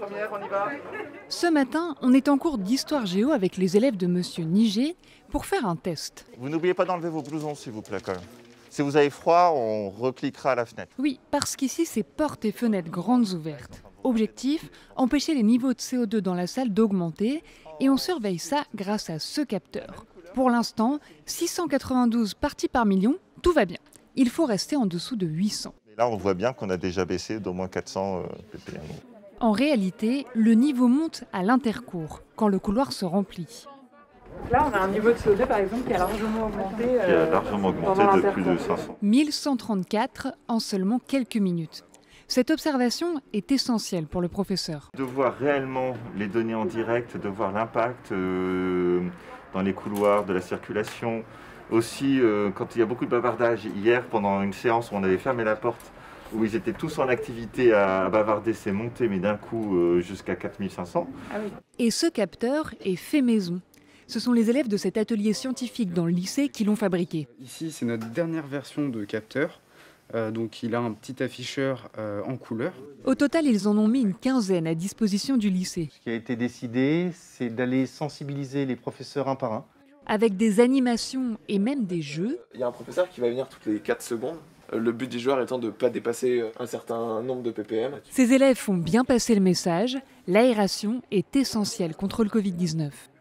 première, on y va. Ce matin, on est en cours d'histoire géo avec les élèves de Monsieur Niger pour faire un test. Vous n'oubliez pas d'enlever vos blousons, s'il vous plaît, quand même. Si vous avez froid, on recliquera à la fenêtre. Oui, parce qu'ici, c'est portes et fenêtres grandes ouvertes. Objectif, empêcher les niveaux de CO2 dans la salle d'augmenter et on surveille ça grâce à ce capteur. Pour l'instant, 692 parties par million, tout va bien. Il faut rester en dessous de 800. Et là, on voit bien qu'on a déjà baissé d'au moins 400 ppm. En réalité, le niveau monte à l'intercours, quand le couloir se remplit. Là, on a un niveau de CO2, par exemple, qui a largement augmenté. Qui a largement augmenté de plus de 500. 1134 en seulement quelques minutes. Cette observation est essentielle pour le professeur. De voir réellement les données en direct, de voir l'impact dans les couloirs de la circulation. Aussi, quand il y a beaucoup de bavardage, hier, pendant une séance où on avait fermé la porte, où ils étaient tous en activité à bavarder, c'est monté, mais d'un coup jusqu'à 4500. Ah oui. Et ce capteur est fait maison. Ce sont les élèves de cet atelier scientifique dans le lycée qui l'ont fabriqué. Ici, c'est notre dernière version de capteur. Donc il a un petit afficheur en couleur. Au total, ils en ont mis une quinzaine à disposition du lycée. Ce qui a été décidé, c'est d'aller sensibiliser les professeurs un par un. Avec des animations et même des jeux. Il y a un professeur qui va venir toutes les 4 secondes. Le but du joueur étant de ne pas dépasser un certain nombre de ppm. Ces élèves font bien passer le message. L'aération est essentielle contre le Covid-19.